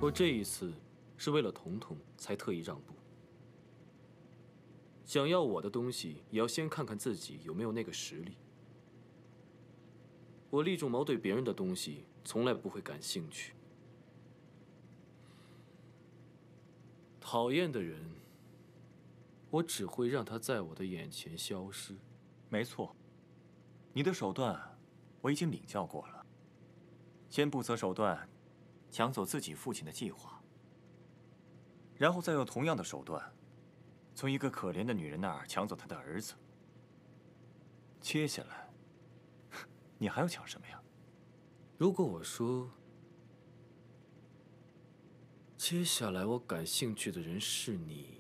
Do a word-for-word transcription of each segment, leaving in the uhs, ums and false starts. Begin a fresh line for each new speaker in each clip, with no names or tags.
我这一次是为了彤彤才特意让步。想要我的东西，也要先看看自己有没有那个实力。我厉仲谋对别人的东西从来不会感兴趣。讨厌的人，我只会让他在我的眼前消失。
没错，你的手段我已经领教过了。先不择手段抢走自己父亲的计划，然后再用同样的手段从一个可怜的女人那儿抢走她的儿子。接下来，你还要抢什么呀？
如果我说，接下来我感兴趣的人是你，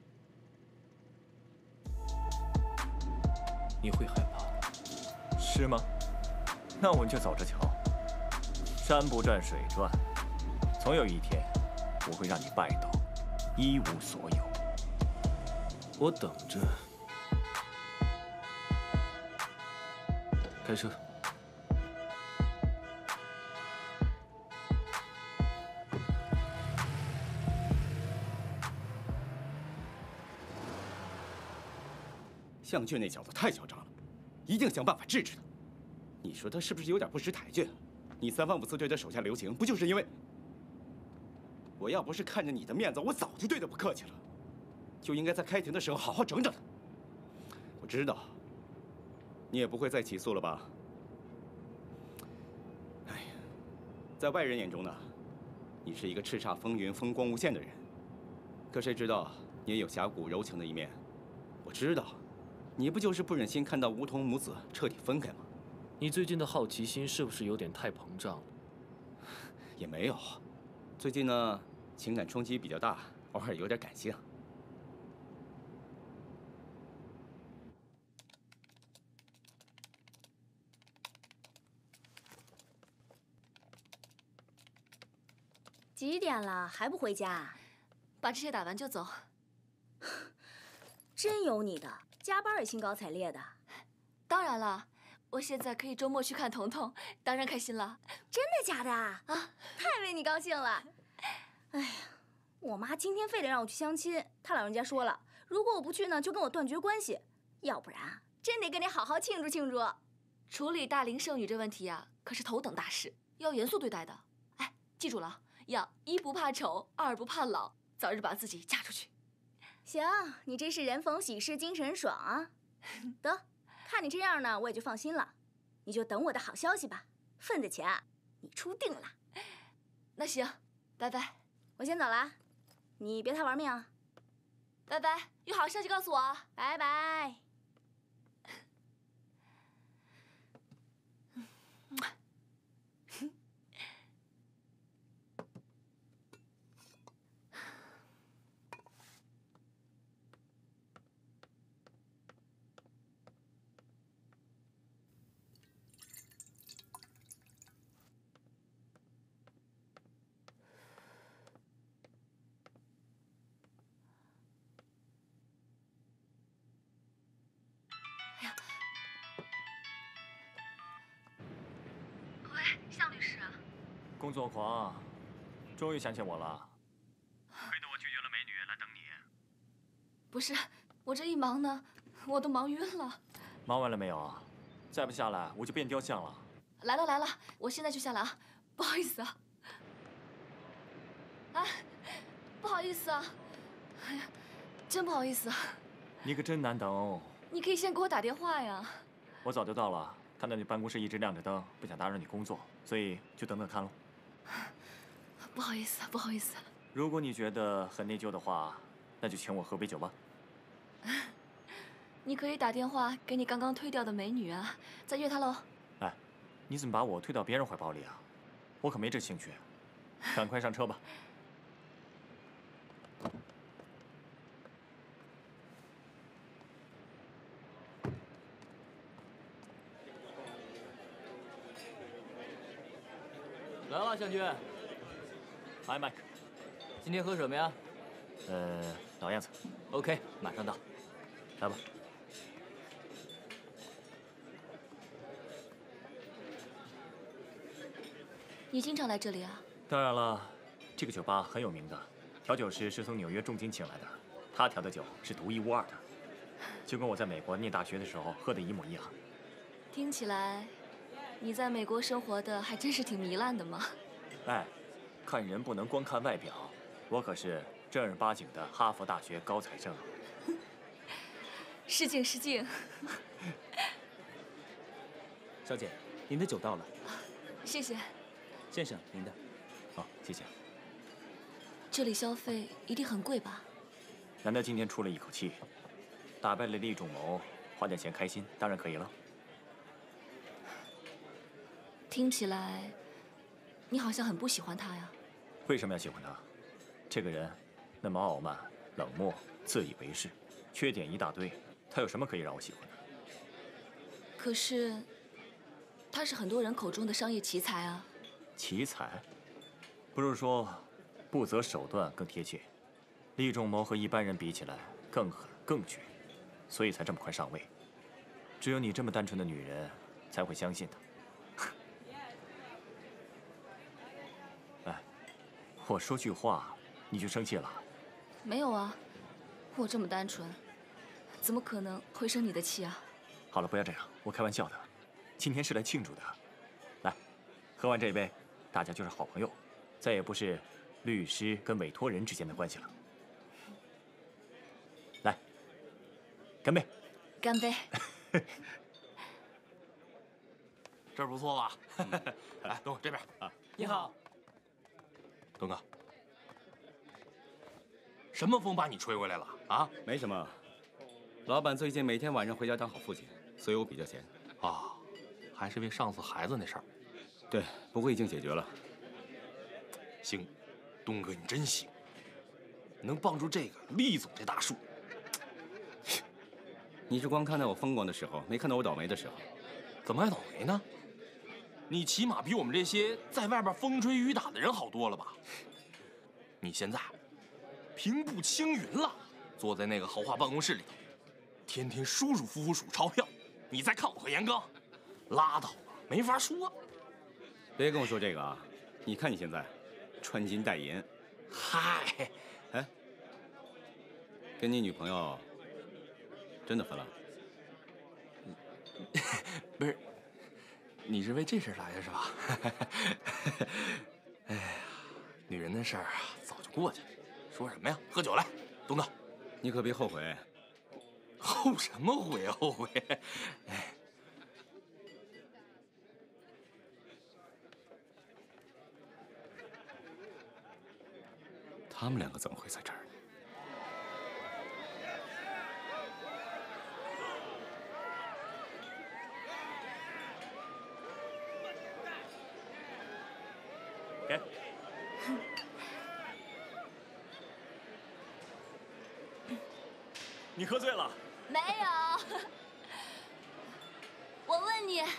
你会害怕？
是吗？那我们就走着瞧。山不转水转，总有一天我会让你败倒，一无所有。
我等着。开车。
向俊那小子太嚣张了，一定想办法治治他。你说他是不是有点不识抬举？你三番五次对他手下留情，不就是因为……我要不是看着你的面子，我早就对他不客气了，就应该在开庭的时候好好整整他。我知道，你也不会再起诉了吧？哎呀，在外人眼中呢，你是一个叱咤风云、风光无限的人，可谁知道你也有侠骨柔情的一面。我知道。 你不就是不忍心看到梧桐母子彻底分开吗？
你最近的好奇心是不是有点太膨胀了？
也没有，最近呢情感冲击比较大，偶尔有点感性。
几点了还不回家？
把这些打完就走。
真有你的！ 加班也兴高采烈的，
当然了，我现在可以周末去看彤彤，当然开心了。
真的假的啊？啊，太为你高兴了！哎呀，我妈今天非得让我去相亲，她老人家说了，如果我不去呢，就跟我断绝关系，要不然真得跟你好好庆祝庆祝。
处理大龄剩女这问题啊，可是头等大事，要严肃对待的。哎，记住了，要一不怕丑，二不怕老，早日把自己嫁出去。
行，你这是人逢喜事精神爽啊！得，看你这样呢，我也就放心了。你就等我的好消息吧。份子钱你出定了。
那行，拜拜，
我先走了，你别太玩命啊。
拜拜，有好消息告诉我啊。
拜拜。
工作狂，终于想起我了。亏得我拒绝了美女来等你。
不是，我这一忙呢，我都忙晕了。
忙完了没有啊？再不下来，我就变雕像了。
来了来了，我现在就下来啊！不好意思啊。啊，不好意思啊。哎呀，真不好意思啊。
你可真难等哦。
你可以先给我打电话呀。
我早就到了，看到你办公室一直亮着灯，不想打扰你工作，所以就等等看喽。
不好意思，不好意思。
如果你觉得很内疚的话，那就请我喝杯酒吧。
你可以打电话给你刚刚推掉的美女啊，再约她喽。
哎，你怎么把我推到别人怀抱里啊？我可没这兴趣。赶快上车吧。
来了，向军。
嗨，麦克，
今天喝什么呀？
呃，老样子。
OK， 马上到。
来吧。
你经常来这里啊？
当然了， 这个酒吧很有名的，调酒师是从纽约重金请来的，他调的酒是独一无二的，就跟我在美国念大学的时候喝的一模一样。
听起来，你在美国生活的还真是挺糜烂的嘛。
哎，看人不能光看外表，我可是正儿八经的哈佛大学高材生。
失敬失敬。
小姐，您的酒到了。
谢谢。
先生，您的。
好，谢谢。
这里消费一定很贵吧？
难得今天出了一口气，打败了厉仲谋，花点钱开心，当然可以了。
听起来，你好像很不喜欢他呀？
为什么要喜欢他？这个人那么傲慢、冷漠、自以为是，缺点一大堆，他有什么可以让我喜欢的？
可是，他是很多人口中的商业奇才啊。
奇才？不是说不择手段更贴切？厉仲谋和一般人比起来更狠更绝，所以才这么快上位。只有你这么单纯的女人才会相信他。哎，我说句话你就生气了？
没有啊，我这么单纯，怎么可能会生你的气啊？
好了，不要这样，我开玩笑的。今天是来庆祝的。来，喝完这一杯，大家就是好朋友，再也不是律师跟委托人之间的关系了。来，干杯！
干杯！
这儿不错吧？来，东哥这边啊。
你好，
东哥，什么风把你吹回来了啊？
没什么，老板最近每天晚上回家当好父亲，所以我比较闲。
啊，还是为上次孩子那事儿。
对，不过已经解决了。
行，东哥你真行，能帮助这个厉总这大树。
你是光看到我风光的时候，没看到我倒霉的时候。
怎么还倒霉呢？你起码比我们这些在外边风吹雨打的人好多了吧？你现在平步青云了，坐在那个豪华办公室里头，天天舒舒服服数钞票。你再看我和严刚，拉倒吧，没法说。
别跟我说这个啊！你看你现在，穿金戴银。
嗨，
哎，跟你女朋友真的分了？
不是，你是为这事来的是吧？哎呀，女人的事儿啊，早就过去了。说什么呀？喝酒来，东哥，
你可别后悔。
后什么悔啊？后悔！哎，
他们两个怎么会在这儿？
给。你喝醉了？
没有。我问你，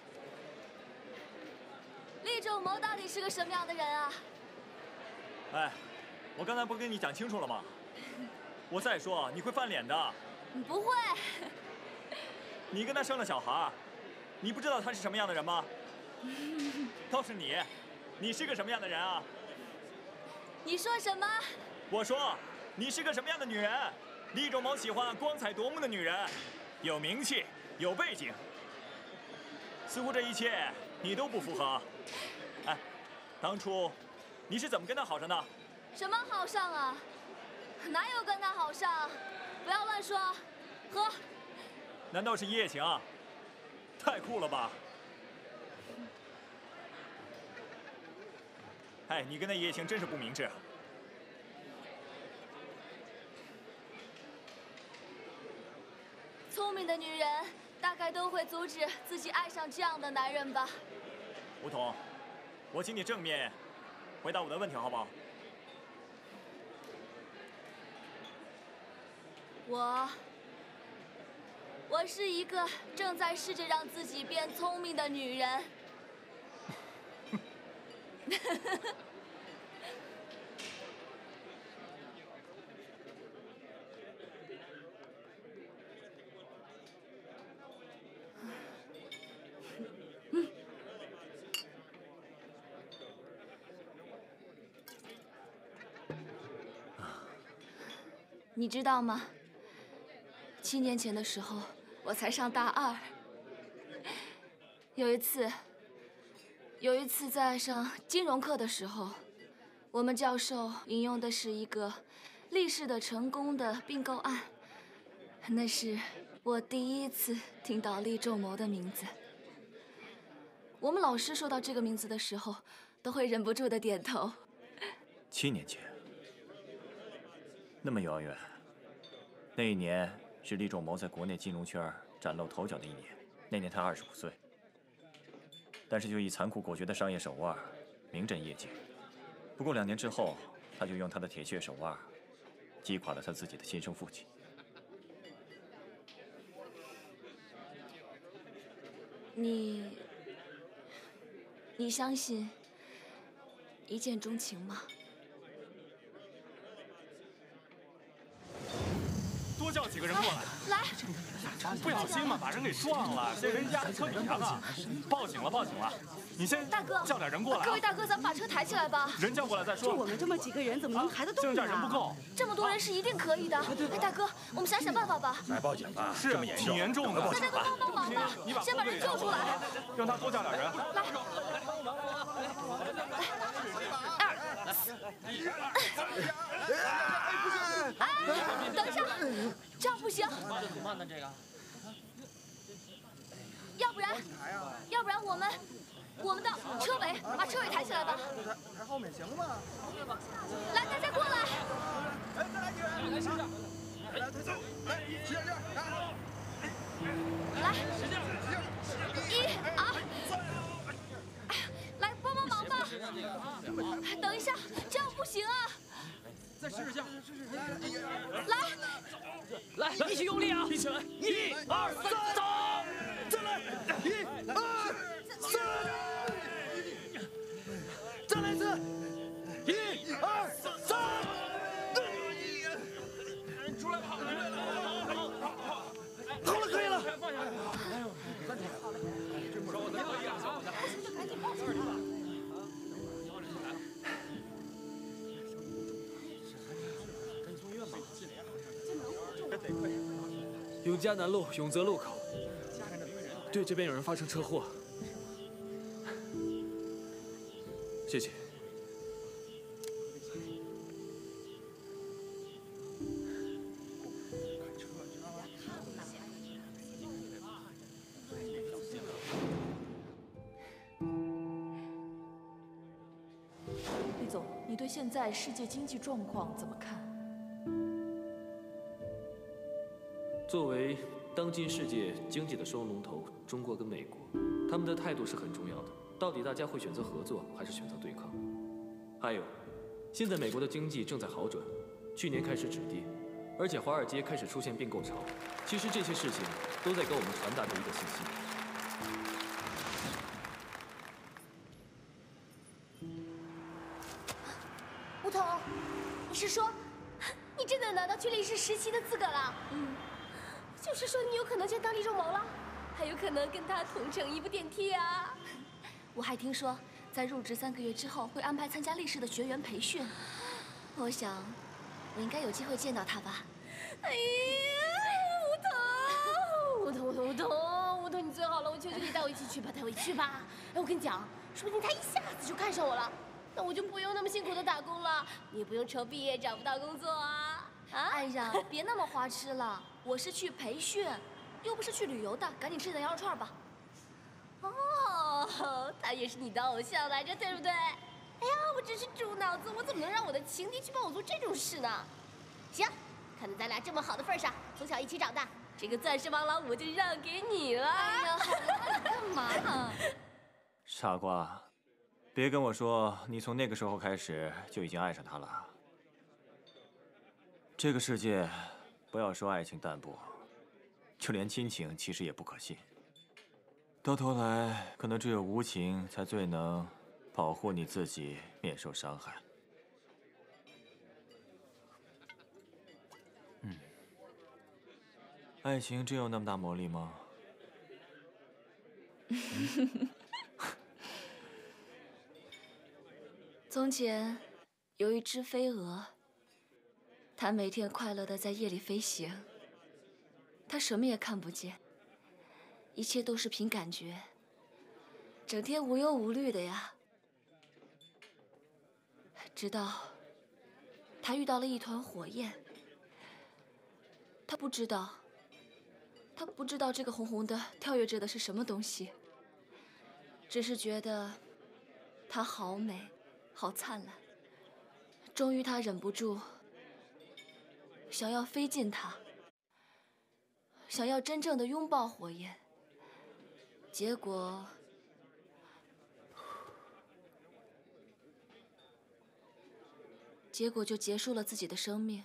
厉仲谋到底是个什么样的人啊？
哎，我刚才不跟你讲清楚了吗？我再说你会翻脸的。
不会。
你跟他生了小孩，你不知道他是什么样的人吗？倒是你，你是个什么样的人啊？
你说什么？
我说，你是个什么样的女人？厉仲谋喜欢光彩夺目的女人，有名气，有背景。似乎这一切你都不符合。哎，当初你是怎么跟他好上的？
什么好上啊？哪有跟他好上？不要乱说。喝。
难道是一夜情？太酷了吧！哎，你跟他一夜情真是不明智。
聪明的女人大概都会阻止自己爱上这样的男人吧。
吴桐，我请你正面回答我的问题，好不好？
我，我是一个正在试着让自己变聪明的女人。 你知道吗？七年前的时候，我才上大二。有一次，有一次在上金融课的时候，我们教授引用的是一个立氏的成功的并购案，那是我第一次听到厉仲谋的名字。我们老师说到这个名字的时候，都会忍不住的点头。
七年前，那么遥远。那一年是厉仲谋在国内金融圈崭露头角的一年，那年他二十五岁。但是就以残酷果决的商业手腕，名震业界。不过两年之后，他就用他的铁血手腕，击垮了他自己的亲生父亲。
你，你相信一见钟情吗？
多叫几个人过来。
来，
不小心嘛，把人给撞了，这人压在车底下呢。报警了，报警了！你先
大哥
叫点人过来。
各位大哥，咱们把车抬起来吧。
人叫过来再说。
就我们这么几个人，怎么能抬得动呢？
剩下人不够。
这么多人是一定可以的。哎，大哥，我们想想办法吧。
来报警吧，
是挺严重的。
大家都帮帮忙吧，先把人救出来。
让他多叫点人。
来，二，哎，等一下，这样不行。要不然，要不然我们，我们到车尾把车尾抬起来吧。
抬后面行吗？
来，大家过来。
哎，再来几个人，来，上，来，抬走，来，使点劲，
来，一、二，来帮帮忙吧。等一下，这样不行啊。
再试试下，试试，
来，
来，一起用力啊！一起来，一二三，走！
再来，一二三，再来一次，一二三，出来跑，出来了，好了，可以了。这不着我再可以啊，小伙子，不行就赶紧报警吧。
永嘉南路永泽路口，对，这边有人发生车祸。谢谢。
厉总，你对现在世界经济状况怎么看？
作为当今世界经济的双龙头，中国跟美国，他们的态度是很重要的。到底大家会选择合作，还是选择对抗？还有，现在美国的经济正在好转，去年开始止跌，而且华尔街开始出现并购潮。其实这些事情都在给我们传达着一个信息。
吴桐，你是说，你真的拿到去历史实习的资格了？嗯。就是说，你有可能见到厉仲谋了，还有可能跟他同乘一部电梯啊！
我还听说，在入职三个月之后会安排参加历史的学员培训。我想，我应该有机会见到他吧。
哎呀，吴桐，吴桐，吴桐，吴桐，你最好了，我求求你带我一起去吧，带我一起去吧！哎，我跟你讲，说不定他一下子就看上我了，那我就不用那么辛苦的打工了，你也不用愁毕业找不到工作啊！啊，
爱让，别那么花痴了。我是去培训，又不是去旅游的，赶紧吃点羊肉串吧。
哦，他也是你的偶像来着，对不对？哎呀，我真是猪脑子，我怎么能让我的情敌去帮我做这种事呢？行，看在咱俩这么好的份上，从小一起长大，这个钻石王老五就让给你了。
哎呀，好了，干嘛呢？
傻瓜，别跟我说你从那个时候开始就已经爱上他了。这个世界。不要说爱情淡薄，就连亲情其实也不可信。到头来，可能只有无情才最能保护你自己免受伤害。嗯，爱情真有那么大魔力吗？嗯、
从前有一只飞蛾。 他每天快乐的在夜里飞行，他什么也看不见，一切都是凭感觉，整天无忧无虑的呀。直到他遇到了一团火焰，他不知道，他不知道这个红红的跳跃着的是什么东西，只是觉得它好美，好灿烂。终于，他忍不住。 想要飞进它，想要真正的拥抱火焰，结果，结果就结束了自己的生命。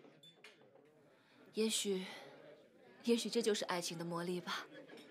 也许，也许这就是爱情的魔力吧。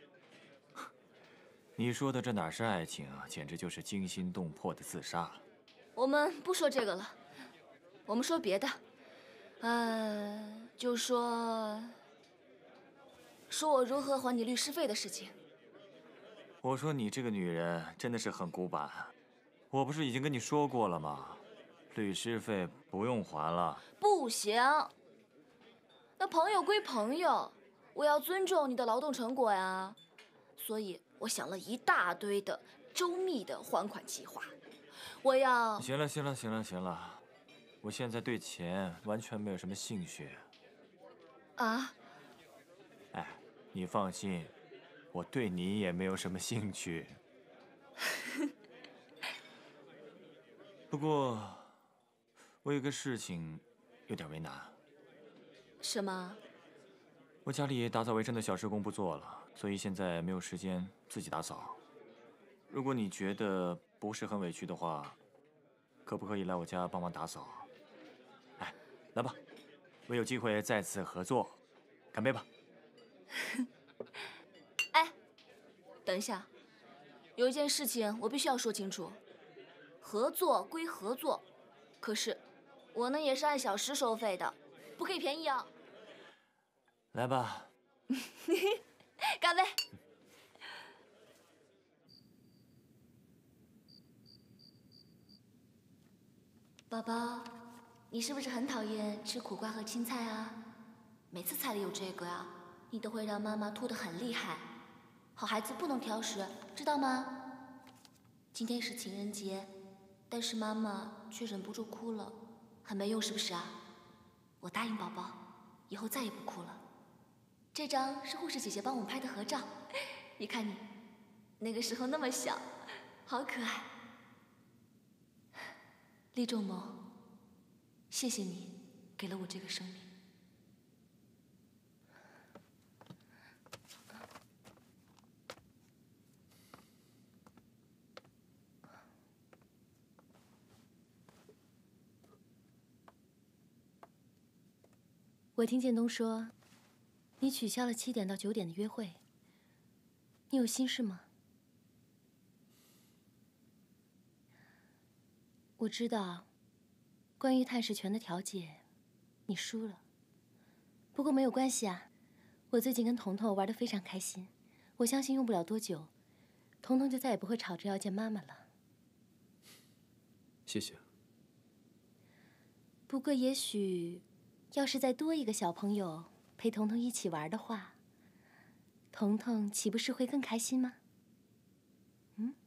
你说的这哪是爱情啊，简直就是惊心动魄的自杀。
我们不说这个了，我们说别的。 呃，就说说我如何还你律师费的事情。
我说你这个女人真的是很古板，我不是已经跟你说过了吗？律师费不用还了。
不行，那朋友归朋友，我要尊重你的劳动成果呀。所以我想了一大堆的周密的还款计划。我要……
行了，行了，行了，行了。 我现在对钱完全没有什么兴趣。
啊？
哎，你放心，我对你也没有什么兴趣。不过，我有个事情有点为难。
什么？
我家里打扫卫生的小时工不做了，所以现在没有时间自己打扫。如果你觉得不是很委屈的话，可不可以来我家帮忙打扫？ 来吧，我有机会再次合作，干杯吧！
哎，等一下，有一件事情我必须要说清楚。合作归合作，可是我呢也是按小时收费的，不可以便宜啊！
来吧，
干杯！宝宝。 你是不是很讨厌吃苦瓜和青菜啊？每次菜里有这个呀，你都会让妈妈吐得很厉害。好孩子不能挑食，知道吗？今天是情人节，但是妈妈却忍不住哭了，很没用是不是啊？我答应宝宝，以后再也不哭了。这张是护士姐姐帮我拍的合照，你看你，那个时候那么小，好可爱。厉仲谋。 谢谢你，给了我这个生命。
我听建东说，你取消了七点到九点的约会，你有心事吗？我知道。 关于探视权的调解，你输了。不过没有关系啊，我最近跟彤彤玩得非常开心，我相信用不了多久，彤彤就再也不会吵着要见妈妈了。
谢谢。
不过也许，要是再多一个小朋友陪彤彤一起玩的话，彤彤岂不是会更开心吗？嗯。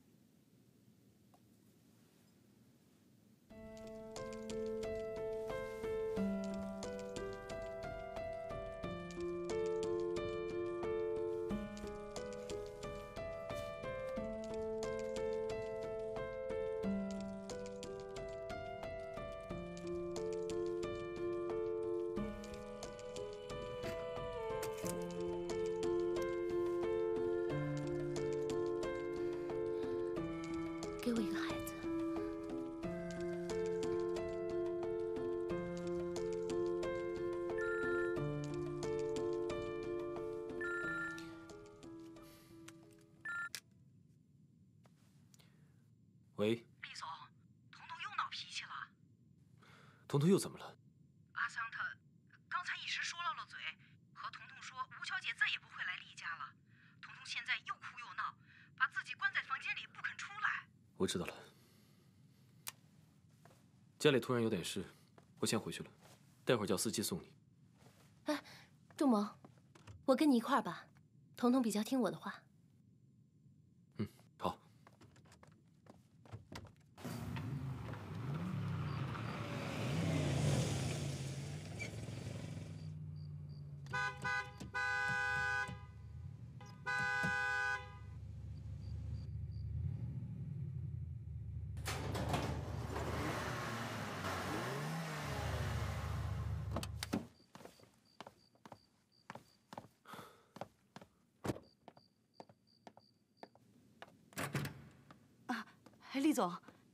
给我一个孩子。
喂，
厉总，彤彤又闹脾气了。
彤彤又怎么了？
阿桑他刚才一时说漏了嘴，和彤彤说吴小姐再也不会来厉家了。彤彤现在又哭又闹，把自己关在房间里不肯出来。
我知道了。家里突然有点事，我先回去了。 待会儿叫司机送你。
哎，仲谋，我跟你一块儿吧，彤彤比较听我的话。
嗯，好。
厉总，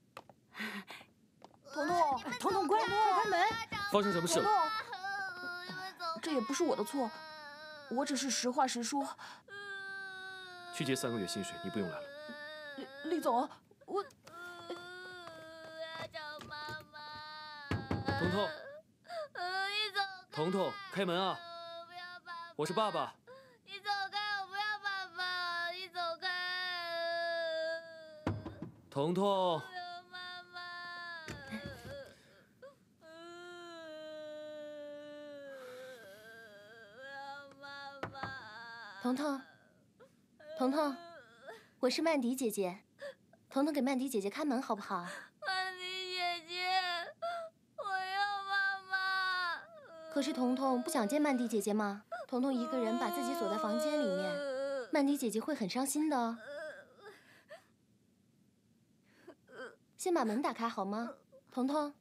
彤彤，彤彤，快快开门！
发生什么事了？
这也不是我的错，我只是实话实说。
去结三个月薪水，你不用来了。
厉厉总，我……
彤彤，彤彤，开门啊！我是爸爸。
你走开，我不要爸爸！你走开。
彤彤，
妈妈，我要妈妈。
彤彤，彤彤，我是曼迪姐姐，彤彤给曼迪姐姐开门好不好？
曼迪姐姐，我要妈妈。
可是彤彤不想见曼迪姐姐吗？彤彤一个人把自己锁在房间里面，曼迪姐姐会很伤心的哦。先把门打开好吗，彤彤？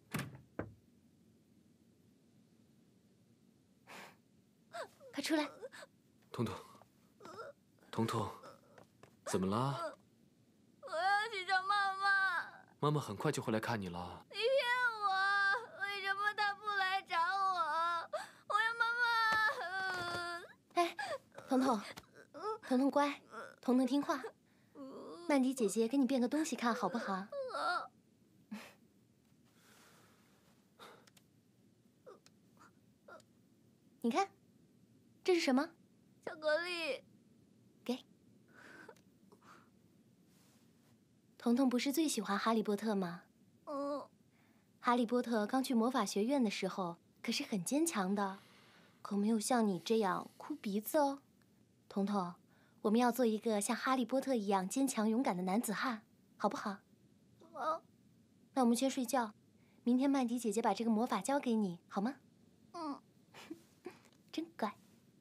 快出来！
彤彤，彤彤，怎么了？
我要去找妈妈。
妈妈很快就会来看你了。
你骗我！为什么她不来找我？我要妈妈。
哎，彤彤，彤彤乖，彤彤听话。曼迪姐姐给你变个东西看好不好？你看，这是什么？
巧克力。
给。彤彤不是最喜欢哈利波特吗？
嗯。
哈利波特刚去魔法学院的时候，可是很坚强的，可没有像你这样哭鼻子哦。彤彤，我们要做一个像哈利波特一样坚强勇敢的男子汉，好不好？
好。
那我们先睡觉，明天曼迪姐姐把这个魔法交给你，好吗？
嗯。
真乖。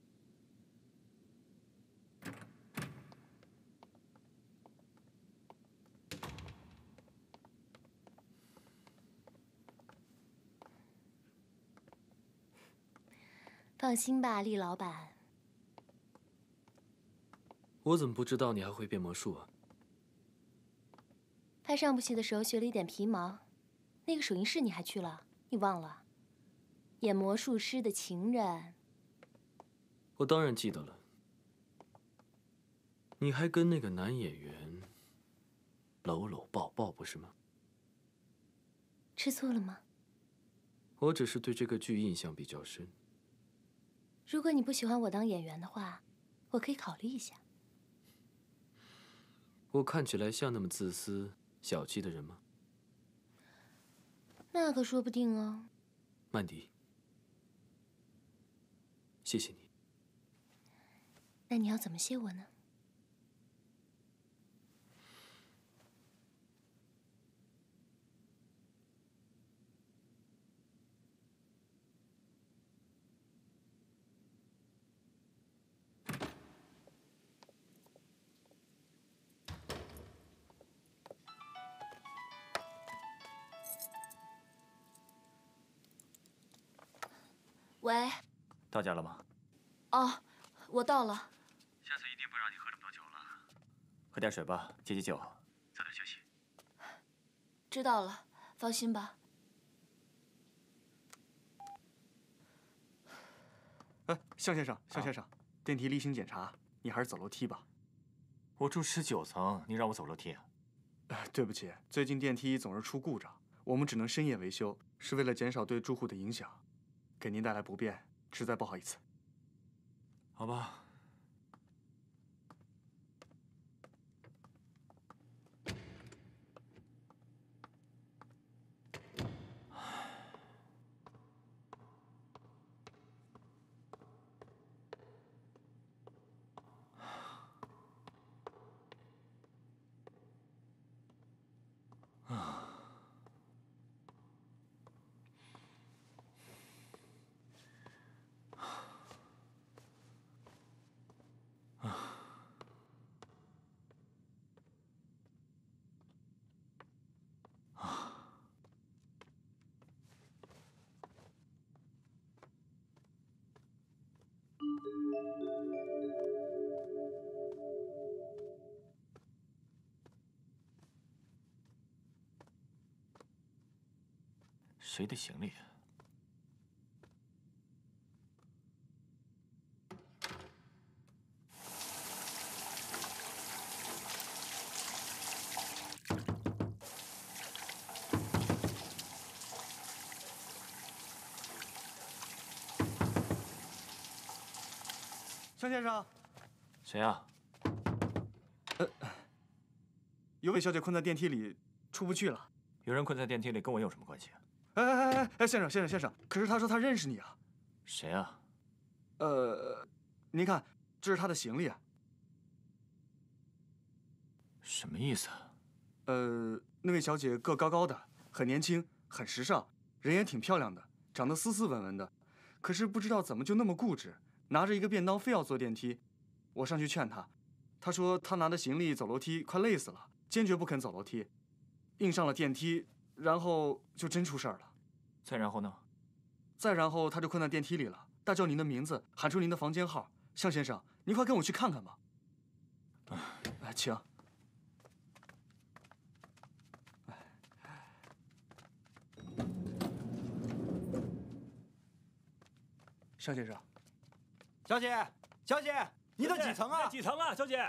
放心吧，厉老板。
我怎么不知道你还会变魔术啊？
拍上部戏的时候学了一点皮毛，那个首映式你还去了？你忘了？演魔术师的情人。
我当然记得了。你还跟那个男演员搂搂抱抱，不是吗？
吃醋了吗？
我只是对这个剧印象比较深。
如果你不喜欢我当演员的话，我可以考虑一下。
我看起来像那么自私、小气的人吗？
那可说不定哦。
曼迪，谢谢你。
那你要怎么谢我呢？
喂。
到家了吗？
哦，我到了。
下次一定不让你喝这么多酒了。喝点水吧，解解酒，早点休息。
知道了，放心吧。
哎，向先生，向先生，电梯例行检查，你还是走楼梯吧。
我住十九层，你让我走楼梯啊？
哎，对不起，最近电梯总是出故障，我们只能深夜维修，是为了减少对住户的影响，给您带来不便，实在不好意思。
好吧。 啊。 谁的行李？
向先生，
谁啊？
呃，有位小姐困在电梯里，出不去了。
有人困在电梯里，跟我有什么关系？
哎哎哎哎哎，先生先生先生，可是他说他认识你啊。
谁啊？
呃，您看，这是他的行李啊。
什么意思啊？
呃，那位小姐个高高的，很年轻，很时尚，人也挺漂亮的，长得斯斯文文的。可是不知道怎么就那么固执，拿着一个便当非要坐电梯。我上去劝他，他说他拿着行李走楼梯快累死了，坚决不肯走楼梯，硬上了电梯，然后就真出事儿了。
再然后呢？
再然后，他就困在电梯里了，大叫您的名字，喊出您的房间号。向先生，您快跟我去看看吧。哎，请。向先生，
小姐，小姐，你的几层啊？
几层啊，小姐？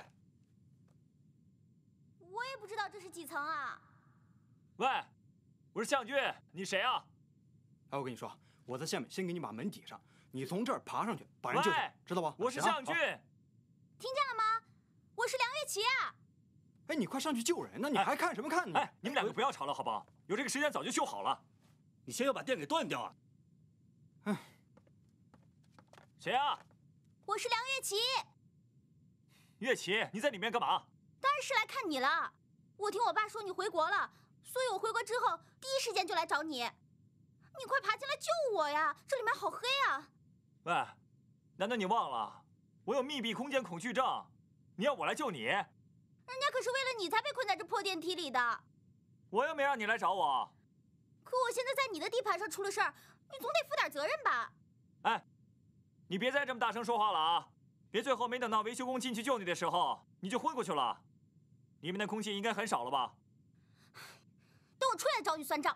我也不知道这是几层啊。
喂，我是向军，你谁啊？
哎，我跟你说，我在下面先给你把门抵上，你从这儿爬上去，把人救下来，知道吧？
我是向军，
听见了吗？我是梁月琪啊！
哎，你快上去救人呢！你还看什么看呢？
哎，你们两个不要吵了，好不好？有这个时间早就修好了。你先要把电给断掉啊！
哎，
谁啊？
我是梁月琪。
月琪，你在里面干嘛？
当然是来看你了。我听我爸说你回国了，所以我回国之后第一时间就来找你。 你快爬进来救我呀！这里面好黑啊！
喂，难道你忘了我有密闭空间恐惧症？你要我来救你？人
家可是为了你才被困在这破电梯里的。
我又没让你来找我。
可我现在在你的地盘上出了事儿，你总得负点责任吧？
哎，你别再这么大声说话了啊！别最后没等到维修工进去救你的时候，你就昏过去了。里面的空气应该很少了吧？
等我出来找你算账。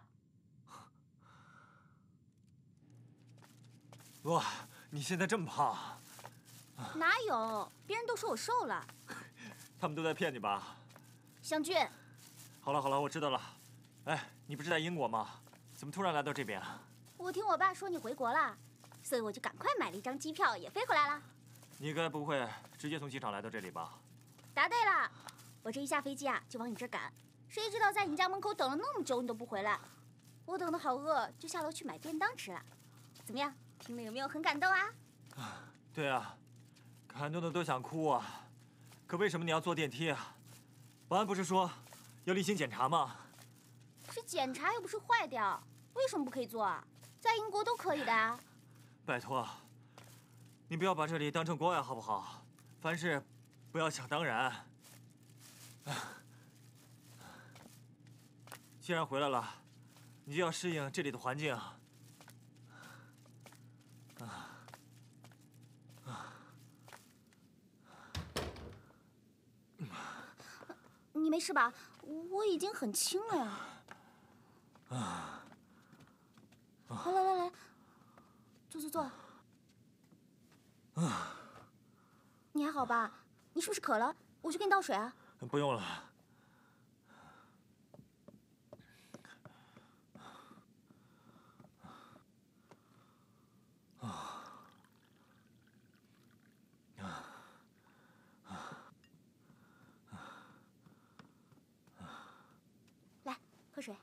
哇，你现在这么胖？
哪有？别人都说我瘦了。
他们都在骗你吧？
湘俊。
好了好了，我知道了。哎，你不是在英国吗？怎么突然来到这边啊？
我听我爸说你回国了，所以我就赶快买了一张机票，也飞回来了。
你该不会直接从机场来到这里吧？
答对了，我这一下飞机啊，就往你这儿赶。谁知道在你家门口等了那么久，你都不回来，我等得好饿，就下楼去买便当吃了。怎么样？ 听了有没有很感动啊？
对啊，感动的都想哭啊！可为什么你要坐电梯啊？保安不是说要例行检查吗？
是检查又不是坏掉，为什么不可以坐啊？在英国都可以的啊。
拜托，你不要把这里当成国外好不好？凡事不要想当然。既然回来了，你就要适应这里的环境。
你没事吧？我已经很轻了呀。
啊！
来来来来，坐坐坐。
啊！
你还好吧？你是不是渴了？我去给你倒水啊。
不用了。
喝水。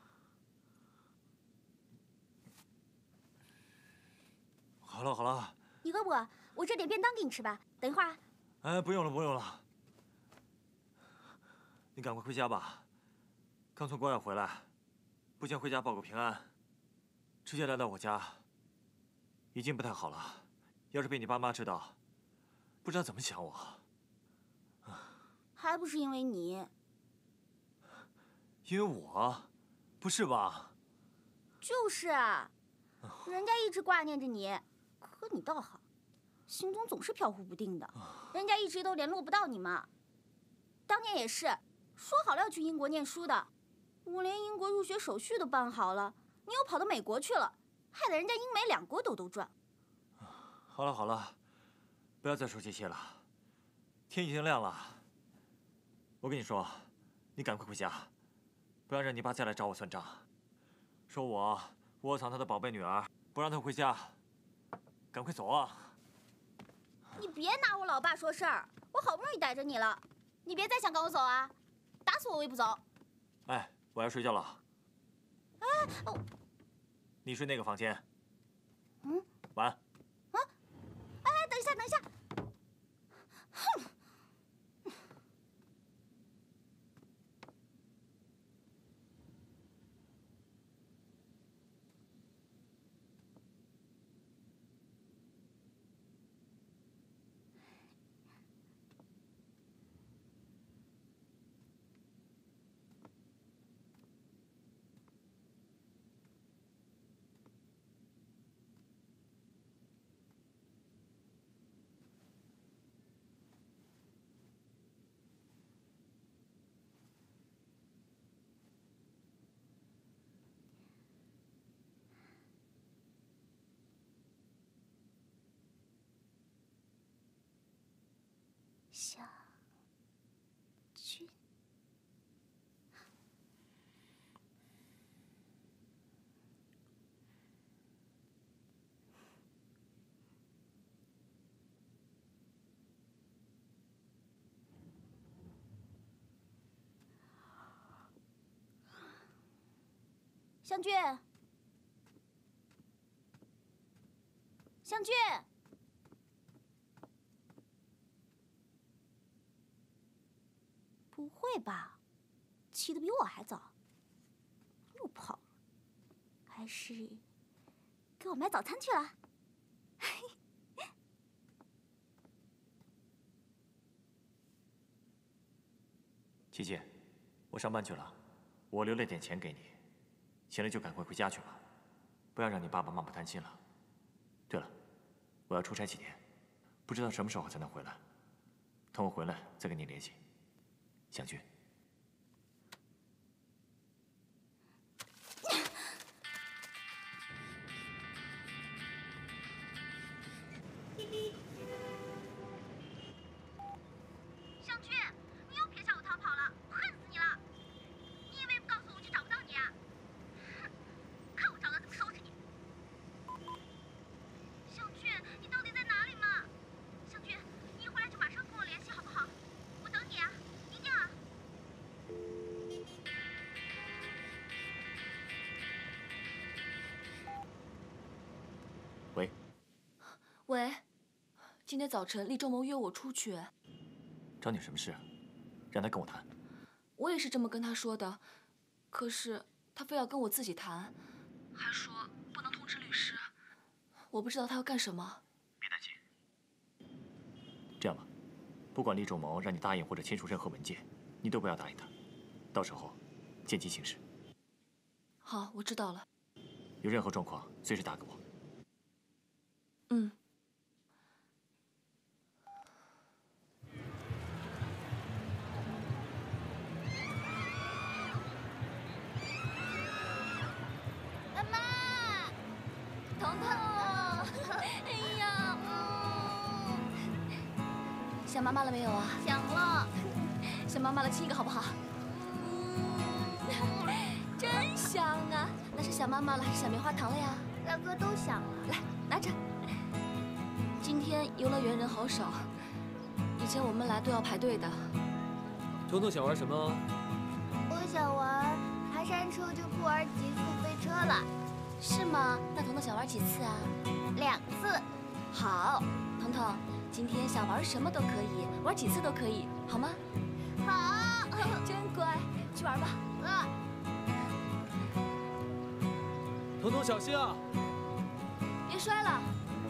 好了好了，
你饿不饿？我这点便当给你吃吧。等一会儿啊。
哎，不用了不用了，你赶快回家吧。刚从国外回来，
不先回家报个平安，直接来到我家，已经不太好了。要是被你爸妈知道，不知道怎么想我。
还不是因为你？
因为我？不是吧？
就是啊，人家一直挂念着你，可你倒好，行踪总是飘忽不定的，人家一直都联络不到你嘛。当年也是，说好了要去英国念书的，我连英国入学手续都办好了，你又跑到美国去了，害得人家英美两国兜兜转。
好了好了，不要再说这些了，天已经亮了。我跟你说，你赶快回家，不要让你爸再来找我算账，说我窝藏他的宝贝女儿，不让他回家。赶快走啊！
你别拿我老爸说事儿，我好不容易逮着你了，你别再想赶我走啊！打死我我也不走。
哎，我要睡觉了。
哎，哦，
你睡那个房间。
嗯。
晚安。
啊！哎，等一下，等一下。哼。小军，湘君，湘君。不会吧，起得比我还早，又跑了，还是给我买早餐去了？
琪琪，我上班去了，我留了点钱给你，醒了就赶快回家去吧，不要让你爸爸妈妈担心了。对了，我要出差几天，不知道什么时候才能回来，等我回来再跟你联系。湘君，
湘君，你又别向我逃跑了，我恨死你了！你以为不告诉我我就找不到你啊？哼，看我找到怎么收拾你！湘君，你到底在哪里嘛？湘君，你一回来就马上跟我联系好不好？我等你啊！一定啊！
喂。
喂，今天早晨厉仲谋约我出去。
找你什么事？让他跟我谈。
我也是这么跟他说的，可是他非要跟我自己谈，还说不能通知律师。我不知道他要干什么。
别担心。这样吧，不管厉仲谋让你答应或者签署任何文件，你都不要答应他，到时候见机行事。
好，我知道了。
有任何状况随时打给我。
嗯。
妈妈，
彤彤，
哎呀，嗯，
想妈妈了没有啊？
想了。
想妈妈了，亲一个好不好？真香啊！那是想妈妈了还是想棉花糖了呀？
两个都想了。
来，拿着。今天游乐园人好少，以前我们来都要排队的。
彤彤想玩什么？
我想玩爬山车，就不玩极速飞车了。
是吗？那彤彤想玩几次啊？
两次。
好，彤彤，今天想玩什么都可以，玩几次都可以，好吗？
好。
真乖，去玩吧。
嗯。
彤彤小心啊！
别摔了。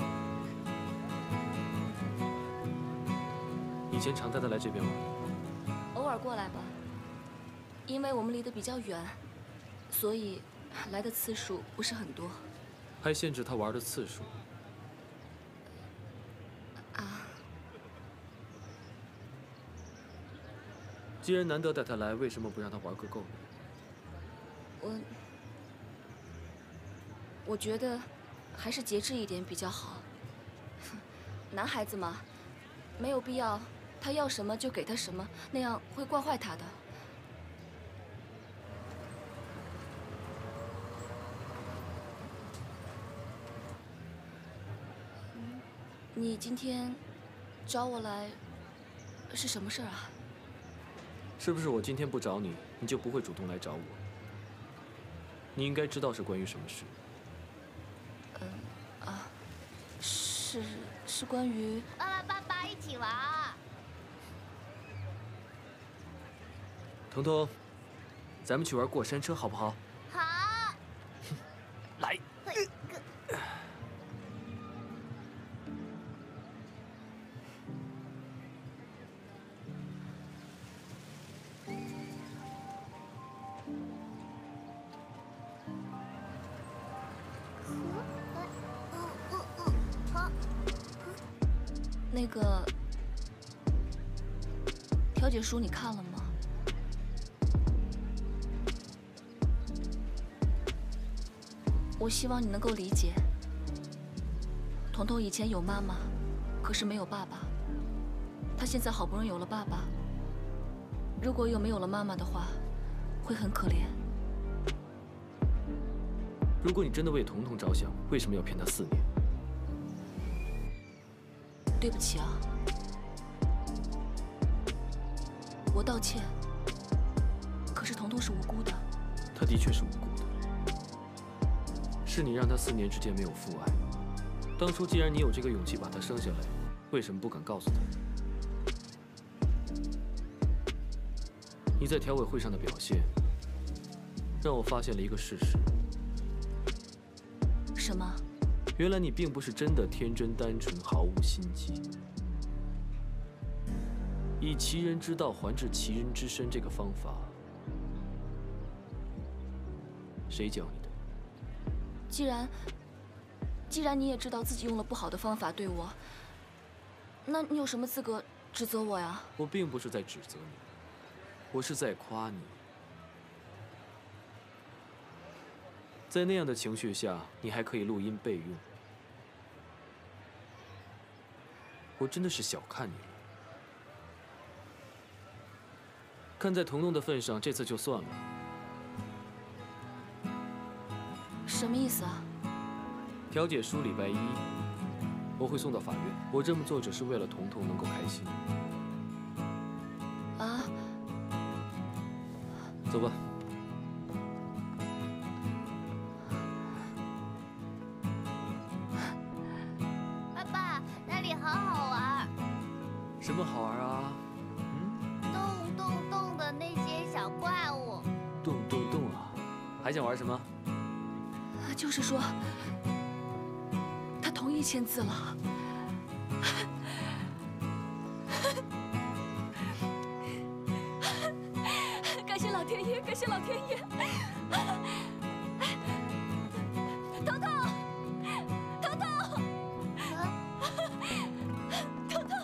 以前常带他来这边玩，
偶尔过来吧。因为我们离得比较远，所以来的次数不是很多。
还限制他玩的次数。
啊。
既然难得带他来，为什么不让他玩个够呢？
我我觉得还是节制一点比较好。男孩子嘛，没有必要他要什么就给他什么，那样会惯坏他的。你今天找我来是什么事儿啊？
是不是我今天不找你，你就不会主动来找我？你应该知道是关于什么事。
嗯啊，是是关于……
爸爸爸爸一起玩。
彤彤，咱们去玩过山车好不好？
好。
来。
那个调解书你看了吗？我希望你能够理解，彤彤以前有妈妈，可是没有爸爸。她现在好不容易有了爸爸，如果又没有了妈妈的话，会很可怜。
如果你真的为彤彤着想，为什么要骗她四年？
对不起啊，我道歉。可是彤彤是无辜的。
她的确是无辜的，是你让她四年之间没有父爱。当初既然你有这个勇气把她生下来，为什么不敢告诉她？你在调委会上的表现，让我发现了一个事实。
什么？
原来你并不是真的天真单纯，毫无心机。以其人之道还治其人之身这个方法，谁教你的？
既然既然你也知道自己用了不好的方法对我，那你有什么资格指责我呀？
我并不是在指责你，我是在夸你。在那样的情绪下，你还可以录音备用。我真的是小看你了。看在彤彤的份上，这次就算了。
什么意思啊？
调解书礼拜一我会送到法院。我这么做只是为了彤彤能够开心。
啊？
走吧。
爸爸，那里好好玩。
什么好玩啊？
动动动的那些小怪物。
动动动啊！还想玩什么？
就是说，他同意签字了。感谢老天爷，感谢老天爷！彤彤，彤彤，彤彤。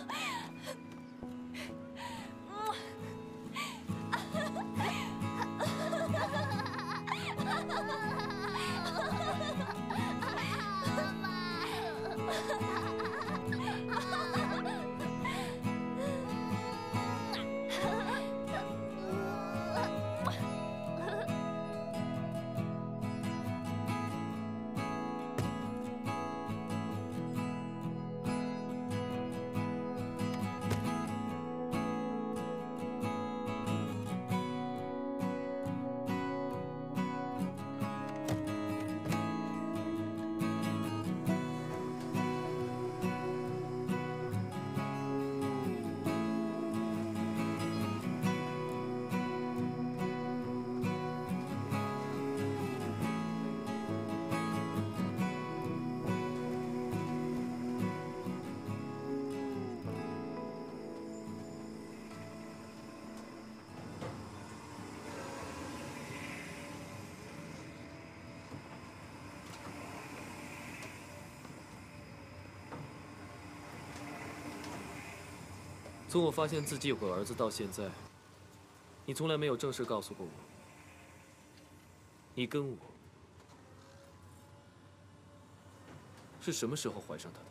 从我发现自己有个儿子到现在，你从来没有正式告诉过我，你跟我是什么时候怀上他的？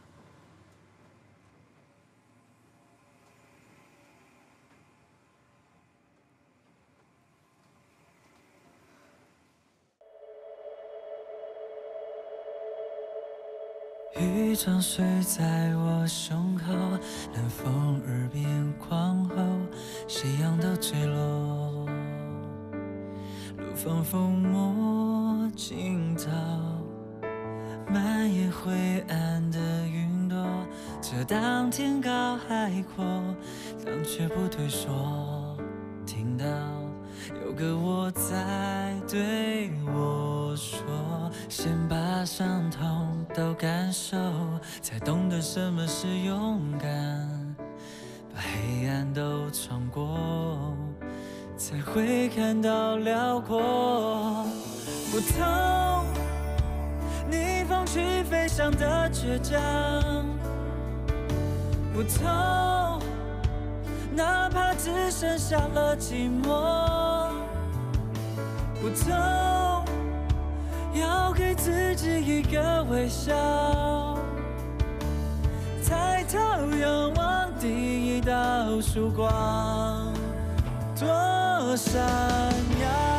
雨装睡在我胸口，冷风耳边狂吼，夕阳都坠落，路风抚摸尽头，漫延灰暗的云朵，遮挡天高海阔，当却不退缩，听到有个我在对我说，先把伤痛都感受，才懂得什么是勇敢，把黑暗都闯过，才会看到辽阔。不同，逆风去飞翔的倔强，不同，哪怕只剩下了寂寞，不同，要给自己一个微笑，抬头仰望第一道曙光，多闪耀。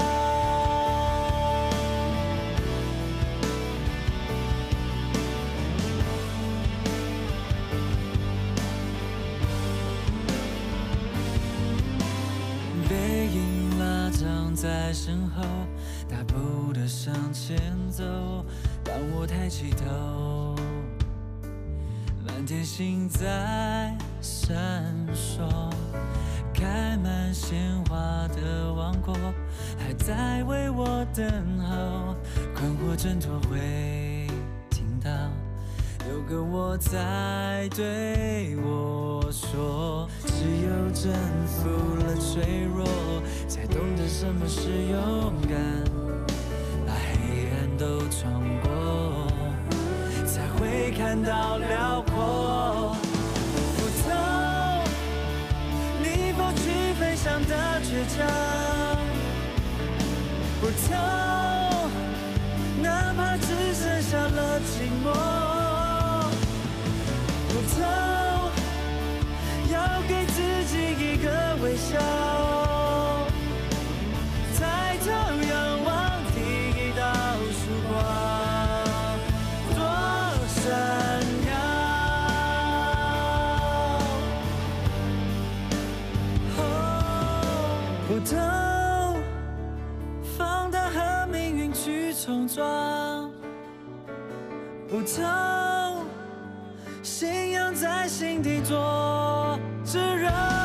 在身后，大步的向前走。当我抬起头，满天星在闪烁，开满鲜花的王国还在为我等候。困惑挣脱会听到，有个我在对我说，只有征服了脆弱。 才懂得什么是勇敢，把黑暗都闯过，才会看到辽阔。不同，逆风去飞翔的倔强，不同，哪怕只剩下了寂寞，不同，要给自己一个微笑。 抬头仰望第一道曙光，多闪耀。不同，放胆和命运去冲撞，不同，信仰在心底做炙热。